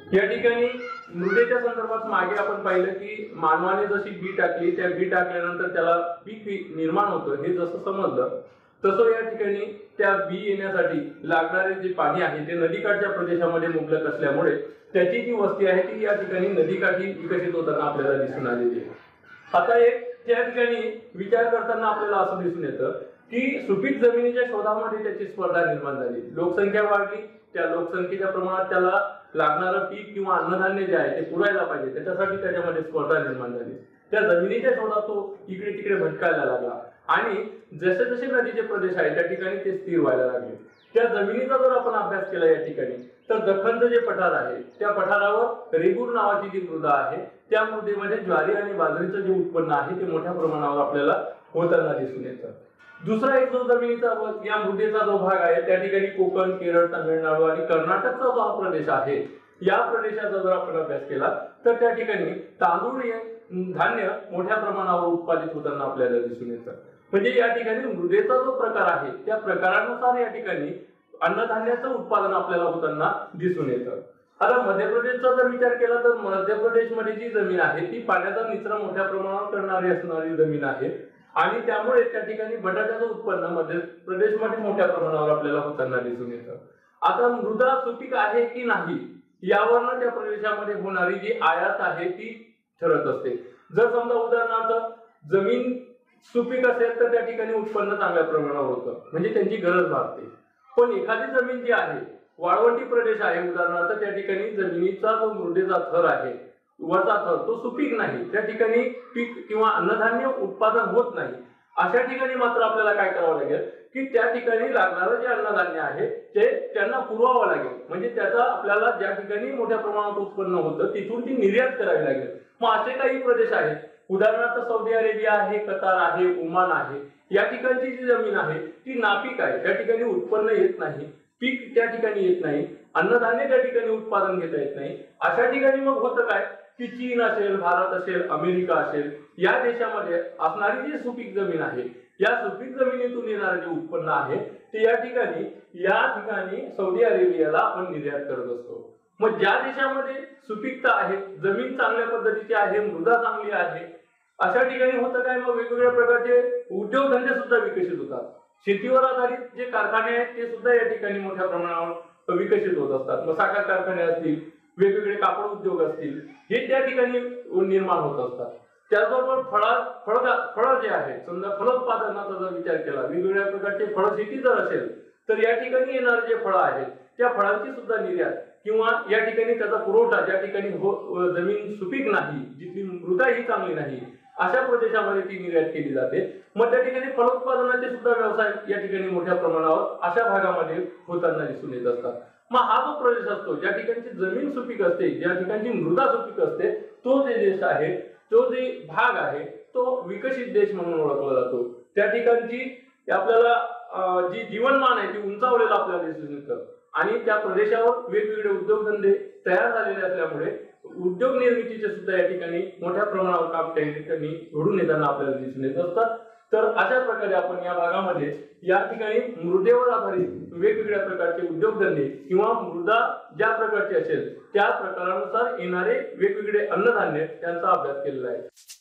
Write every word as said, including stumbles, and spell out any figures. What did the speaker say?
या ठिकाणी मृदेच्या संदर्भात मागे आपण पाहिलं की मानवाने जशी बी टाकली त्या बी टाकल्यानंतर त्याला पीक निर्माण होतं हे जसं समजलं, तसं या ठिकाणी त्या बी येण्यासाठी लागणारे जे पाणी आहे ते नदीकाठच्या प्रदेशामध्ये मुबलक असल्यामुळे त्याची जी वस्ती आहे ती या ठिकाणी नदीकाठी विकसित होताना आपल्याला दिसून आलेली आहे। आता एक त्या ठिकाणी विचार करताना आपल्याला असं दिसून येतं की सुपीक जमिनीच्या शोधामध्ये त्याची स्पर्धा निर्माण झाली। लोकसंख्या वाढली, त्या लोकसंख्येच्या प्रमाणात त्याला लागणारं पीक किंवा अन्नधान्य जे आहे ते पुरायला पाहिजे, त्याच्यासाठी त्याच्यामध्ये स्पर्धा निर्माण झाली। त्या जमिनीच्या शोधात तो इकडे तिकडे भटकायला लागला आणि जसे जसे नदीचे प्रदेश आहेत त्या ठिकाणी ते स्थिर व्हायला लागले। त्या जमिनीचा जर आपण अभ्यास केला या ठिकाणी तर दख्खनचं जे पठार आहे त्या पठारावर रेगूर नावाची जी मृदा आहे त्या मृदेमध्ये ज्वारी आणि बाजरीचं जे उत्पन्न आहे ते मोठ्या प्रमाणावर आपल्याला होताना दिसून येतं। दुसरा एक जो जमिनीचा या मृदेचा जो भाग आहे त्या ठिकाणी कोकण, केरळ, तामिळनाडू आणि कर्नाटकचा जो हा प्रदेश आहे या प्रदेशाचा जर आपण अभ्यास केला तर त्या ठिकाणी तांदूळ हे धान्य मोठ्या प्रमाणावर उत्पादित होताना आपल्याला दिसून येतं। म्हणजे या ठिकाणी मृदेचा जो प्रकार आहे त्या प्रकारानुसार या ठिकाणी अन्नधान्याचं उत्पादन आपल्याला होताना दिसून येतं। आता मध्य प्रदेशचा जर विचार केला तर मध्य प्रदेशमध्ये जी जमीन आहे ती पाण्याचा निचरा मोठ्या प्रमाणावर करणारी असणारी जमीन आहे आणि त्यामुळे त्या ठिकाणी बटाट्याचं उत्पन्न मध्य प्रदेशमध्ये मोठ्या प्रमाणावर आपल्याला होताना दिसून येतं। आता मृदा सुपीक आहे की नाही यावरनं त्या प्रदेशामध्ये होणारी जी आयात आहे ती ठरत असते। जर समजा उदाहरणार्थ जमीन सुपीक असेल तर त्या ठिकाणी उत्पन्न चांगल्या प्रमाणावर होतं, म्हणजे त्यांची गरज भागते। पण एखादी जमीन जी आहे वाळवंटी प्रदेश आहे उदाहरणार्थ त्या ठिकाणी जमिनीचा जो मृदेचा थर आहे वरचा थर तो सुपीक नाही, त्या ठिकाणी पीक किंवा अन्नधान्य उत्पादन होत नाही, अशा ठिकाणी मात्र आपल्याला काय करावं लागेल की त्या ठिकाणी लागणारं जे अन्नधान्य आहे ते त्यांना पुरवावं लागेल। म्हणजे त्याचा आपल्याला ज्या ठिकाणी मोठ्या प्रमाणात उत्पन्न होतं तिथून ती निर्यात करावी लागेल। मग असे काही प्रदेश आहेत उदाहरणार्थ सौदी अरेबिया आहे, कतार आहे, ओमान आहे, या ठिकाणची जी जमीन आहे ती नापीक आहे, त्या ठिकाणी उत्पन्न येत नाही, पीक त्या ठिकाणी येत नाही, अन्नधान्य त्या ठिकाणी उत्पादन घेता येत नाही। अशा ठिकाणी मग होतं काय की चीन असेल, भारत असेल, अमेरिका असेल या देशामध्ये असणारी जी सुपीक जमीन आहे या सुपीक जमिनीतून येणारे जे उत्पन्न आहे ते या ठिकाणी या ठिकाणी सौदी अरेबियाला आपण निर्यात करत असतो। मग ज्या देशामध्ये सुपीकता आहे, जमीन चांगल्या पद्धतीची आहे, मृदा चांगली आहे, अशा ठिकाणी होतं काय मग वेगवेगळ्या प्रकारचे उद्योगधंदे सुद्धा विकसित होतात। शेतीवर आधारित जे कारखाने आहेत ते सुद्धा या ठिकाणी मोठ्या प्रमाणावर विकसित होत असतात। मग साखर कारखाने असतील, वेगवेगळे कापड उद्योग असतील, हे त्या ठिकाणी निर्माण होत असतात। त्याचबरोबर फळा फळ फळं जे आहेत समजा फलोत्पादनाचा जर विचार केला, वेगवेगळ्या प्रकारचे फळ शेती जर असेल तर या ठिकाणी येणारे जे फळं आहेत त्या फळांची सुद्धा निर्यात किंवा या ठिकाणी त्याचा पुरवठा ज्या ठिकाणी हो जमीन सुपीक नाही, जिथली मृदा ही चांगली नाही अशा प्रदेशामध्ये ती निर्यात केली जाते। मग त्या ठिकाणी फलोत्पादनाचे सुद्धा व्यवसाय या ठिकाणी मोठ्या प्रमाणावर अशा भागामध्ये होताना दिसून येत असतात। मग हा जो प्रदेश असतो ज्या ठिकाणची जमीन सुपीक असते, ज्या ठिकाणची मृदा सुपीक असते, तो जे देश आहे, तो जे भाग आहे तो विकसित देश म्हणून ओळखला जातो। त्या ठिकाणची आपल्याला जी जीवनमान आहे ती उंचावलेलं आपल्याला दिसून येतं आणि त्या प्रदेशावर वेगवेगळे उद्योगधंदे तयार झालेले असल्यामुळे उद्योग निर्मितीचे सुद्धा या ठिकाणी मोठ्या प्रमाणावर काम त्या ठिकाणी घडून येताना आपल्याला दिसून येत असतात। तर अशा प्रकारे आपण या भागामध्ये या ठिकाणी मृदेवर आधारित वेगवेगळ्या प्रकारचे उद्योगधंदे किंवा मृदा ज्या प्रकारची असेल त्या प्रकारानुसार येणारे वेगवेगळे अन्नधान्य यांचा अभ्यास केलेला आहे।